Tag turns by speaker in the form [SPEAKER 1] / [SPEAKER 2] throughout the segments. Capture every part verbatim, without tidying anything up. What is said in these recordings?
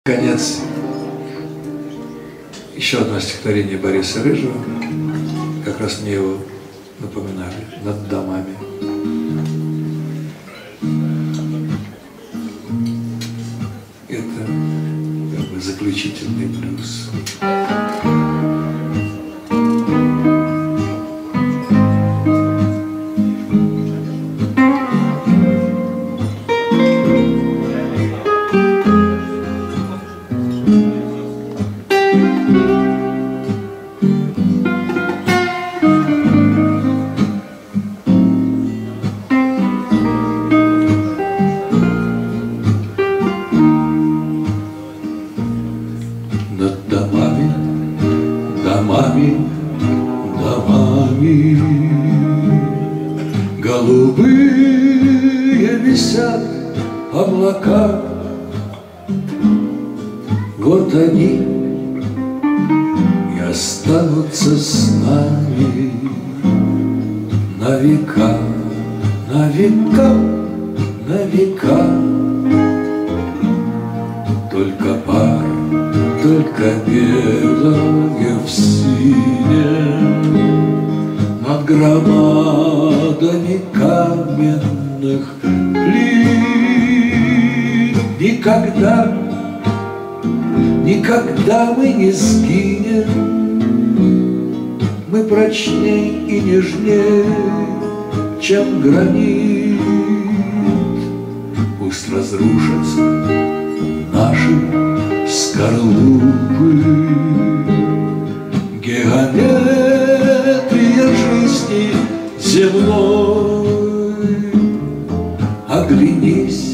[SPEAKER 1] Конец. Еще одно стихотворение Бориса Рыжего. Как раз мне его напоминали. «Над домами». Это как бы заключительный блюз. Над домами, домами, домами голубые висят облака. Вот они и останутся с нами на века, на века, на века. Только пар, только белое в синем над громадами каменных плит. Никогда, никогда мы не сгинем, мы прочней и нежней, чем гранит. Пусть разрушатся наши скорлупы, геометрия жизни земной. Оглянись,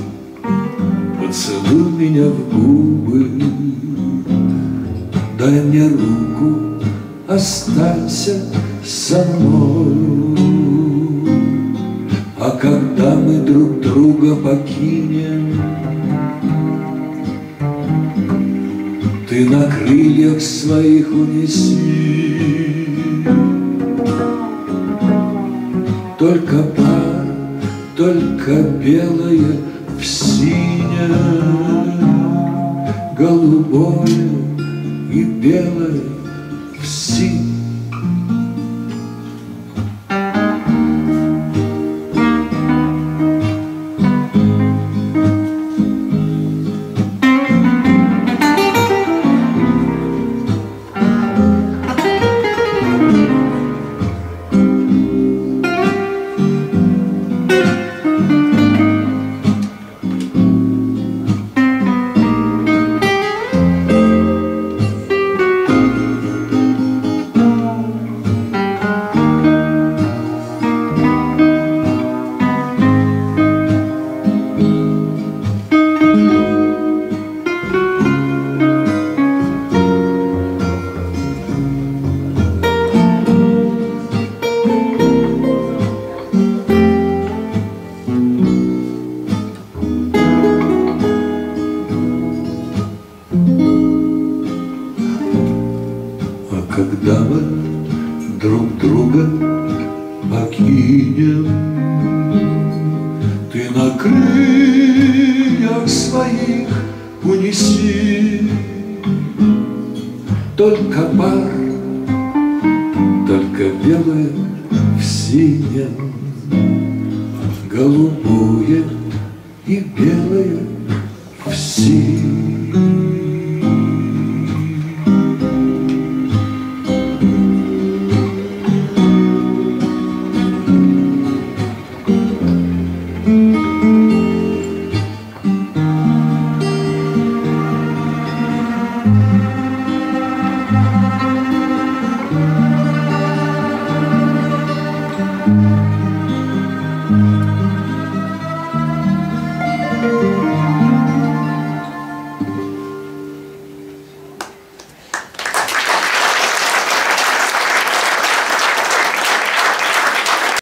[SPEAKER 1] поцелуй меня в губы, дай мне руку, останься со мной. А когда мы друг друга покинем, ты на крыльях своих унеси. Только пар, только белое в синем, голубое и белое в синем. Когда мы друг друга покинем, ты на крыльях своих унеси. Только пар, только белое в синем, голубое и белое в синем.